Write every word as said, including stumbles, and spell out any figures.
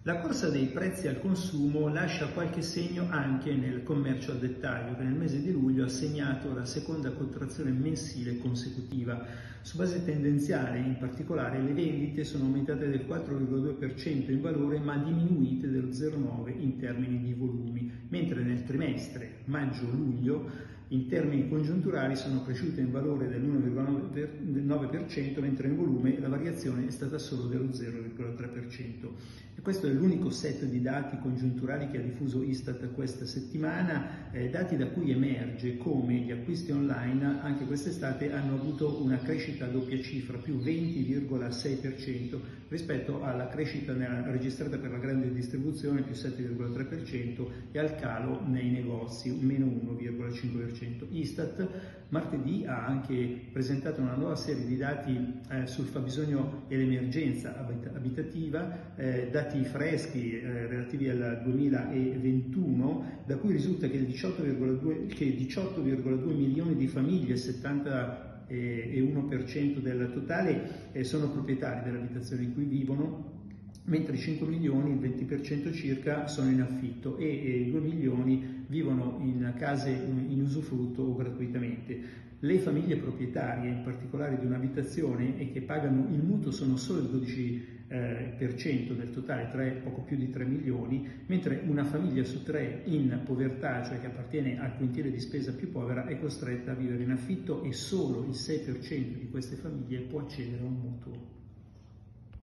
La corsa dei prezzi al consumo lascia qualche segno anche nel commercio al dettaglio, che nel mese di luglio ha segnato la seconda contrazione mensile consecutiva. Su base tendenziale, in particolare, le vendite sono aumentate del quattro virgola due per cento in valore, ma diminuite dello zero virgola nove per cento in termini di volumi, mentre nel trimestre maggio-luglio in termini congiunturali sono cresciute in valore dell'uno virgola nove per cento, mentre in volume la variazione è stata solo dello zero virgola tre per cento. E questo è l'unico set di dati congiunturali che ha diffuso Istat questa settimana, eh, dati da cui emerge come gli acquisti online anche quest'estate hanno avuto una crescita a doppia cifra, più venti virgola sei per cento, rispetto alla crescita nella, registrata per la grande distribuzione, più sette virgola tre per cento, e al calo nei negozi, meno uno virgola cinque per cento. Istat martedì ha anche presentato una nuova serie di dati eh, sul fabbisogno e l'emergenza abitativa, eh, dati freschi eh, relativi al duemilaventuno, da cui risulta che diciotto virgola due milioni di famiglie, settanta e uno per cento del totale, eh, sono proprietari dell'abitazione in cui vivono, mentre cinque milioni, il venti per cento circa, sono in affitto e, e due milioni vivono in case in usufrutto o gratuitamente. Le famiglie proprietarie, in particolare di un'abitazione e che pagano il mutuo, sono solo il dodici per cento del totale, tre, poco più di tre milioni, mentre una famiglia su tre in povertà, cioè che appartiene al quintile di spesa più povera, è costretta a vivere in affitto e solo il sei per cento di queste famiglie può accedere a un mutuo.